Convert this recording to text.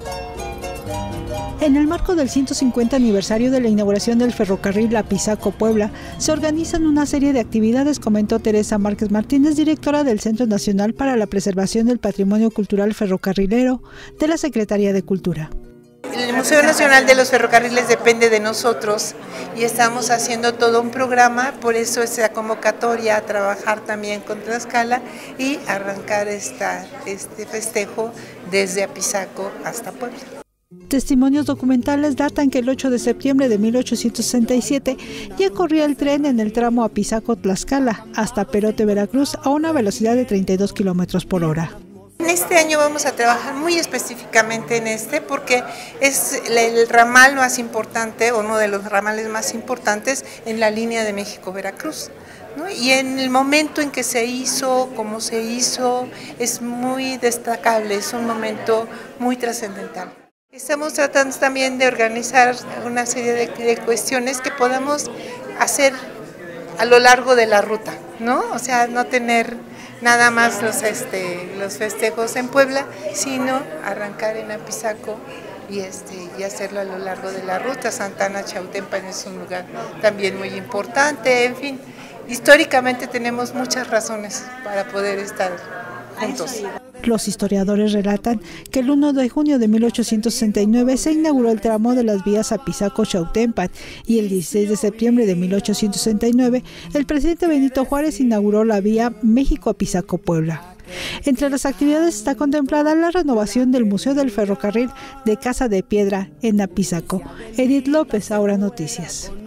En el marco del 150 aniversario de la inauguración del ferrocarril Apizaco-Puebla, se organizan una serie de actividades, comentó Teresa Márquez Martínez, directora del Centro Nacional para la Preservación del Patrimonio Cultural Ferrocarrilero de la Secretaría de Cultura. El Museo Nacional de los Ferrocarriles depende de nosotros y estamos haciendo todo un programa, por eso esa convocatoria a trabajar también con Tlaxcala y arrancar este festejo desde Apizaco hasta Puebla. Testimonios documentales datan que el 8 de septiembre de 1867 ya corría el tren en el tramo Apizaco-Tlaxcala hasta Perote, Veracruz, a una velocidad de 32 kilómetros por hora. En este año vamos a trabajar muy específicamente en porque es el ramal más importante, o uno de los ramales más importantes en la línea de México-Veracruz, ¿no? Y en el momento en que se hizo, cómo se hizo, es muy destacable, es un momento muy trascendental. Estamos tratando también de organizar una serie de cuestiones que podamos hacer a lo largo de la ruta, ¿no? O sea, no tener nada más los festejos en Puebla, sino arrancar en Apizaco y hacerlo a lo largo de la ruta. Santa Ana Chautempan es un lugar también muy importante, en fin, históricamente tenemos muchas razones para poder estar juntos. Los historiadores relatan que el 1 de junio de 1869 se inauguró el tramo de las vías Apizaco-Chautempan y el 16 de septiembre de 1869 el presidente Benito Juárez inauguró la vía México-Apizaco-Puebla. Entre las actividades está contemplada la renovación del Museo del Ferrocarril de Casa de Piedra en Apizaco. Edith López, Ahora Noticias.